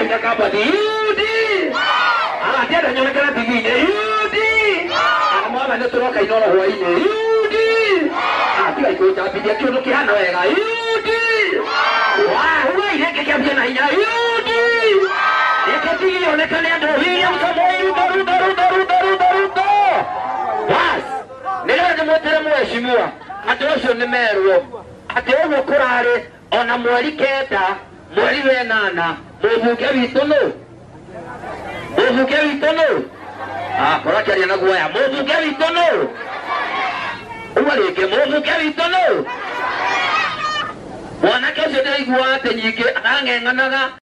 ina kabati yudi tena nyonekana tigine yudi mwana ndio turoka inora hwaine yudi tiga ikocha bidia kiondo kihana wega yudi huwa ile kiambia na hinya yudi ekatigi onekane ando William Samoei Ruto bas nile motere mheshimiwa atosho nimerwo ateo kurare ona mweri kenda mweri wenana mubuke witono kora kya na guaya mubuke witono uwaleke mubuke witono wana kesho dai guate nyike angenganaga